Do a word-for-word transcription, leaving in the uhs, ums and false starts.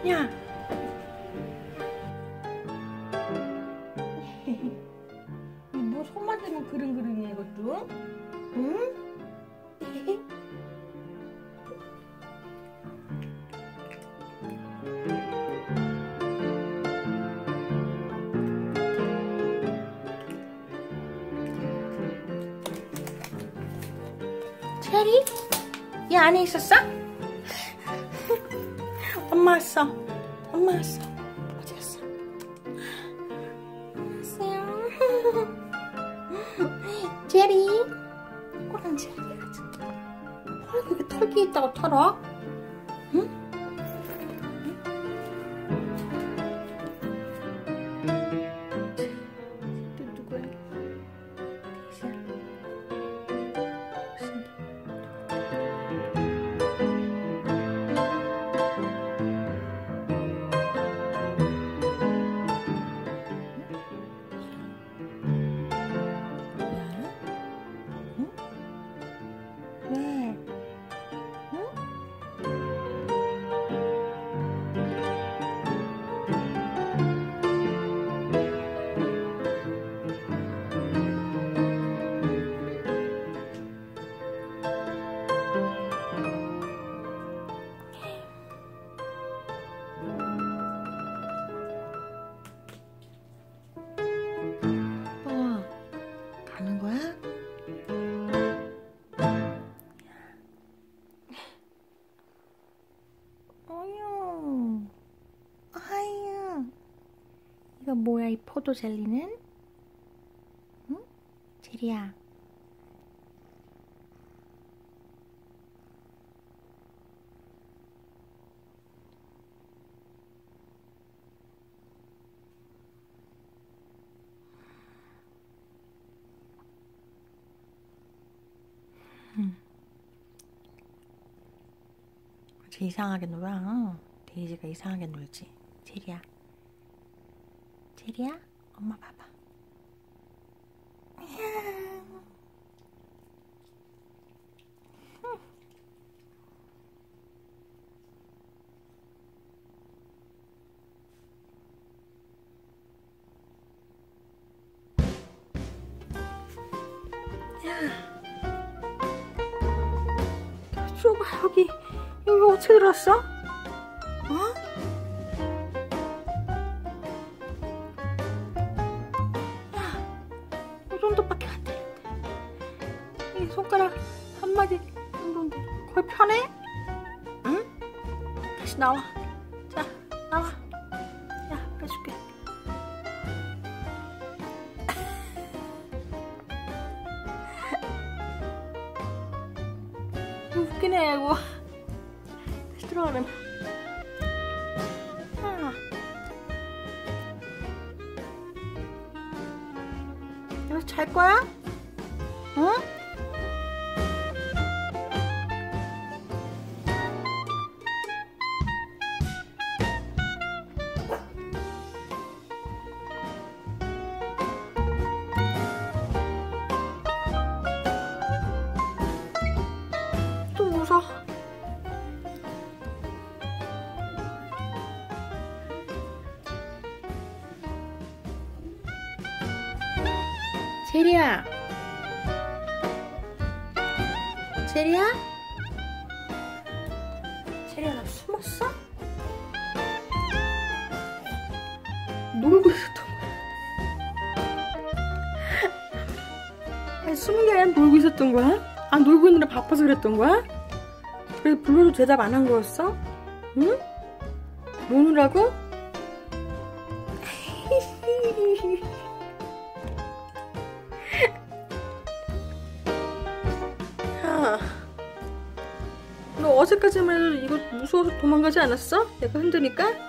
야. 뭐 손만 대면 그릉 그릉이야 이것도. 응? 체리? 얘 안에 있었어? 엄마 왔어. 엄마 왔어. 어디 갔어? 왔어요. 체리. 꼬랑지. 아, 그게 털기 있다고 털어? 응? 또 누구야? 가는 거야? 어휴, 아유, 이거 뭐야 이 포도 젤리는? 응? 제리야. 응. 쟤 이상하게 놀아. 어? 데이지가 이상하게 놀지. 제리야. 제리야? 엄마 봐봐. 쪼가 여기 여기 어떻게 들었어? 어? 야, 이 정도밖에 안 되는데 이 손가락 한 마디 정도인데 거의 편해? 응? 다시 나와. 자, 나와. 야, 빼줄게. 웃기네 이거. 다시 들어가면. 아. 여기서 잘 거야? 응? 또 웃어. 제리야. 제리야? 제리야, 나 숨었어? 놀고 있었던 거야. 아니, 숨은 게 아니라 놀고 있었던 거야? 아, 놀고 있느라 바빠서 그랬던 거야? 그래서 불러도 대답 안 한 거였어? 응? 노느라고? 야, 너 어제까지만 해도 이거 무서워서 도망가지 않았어? 내가 흔드니까?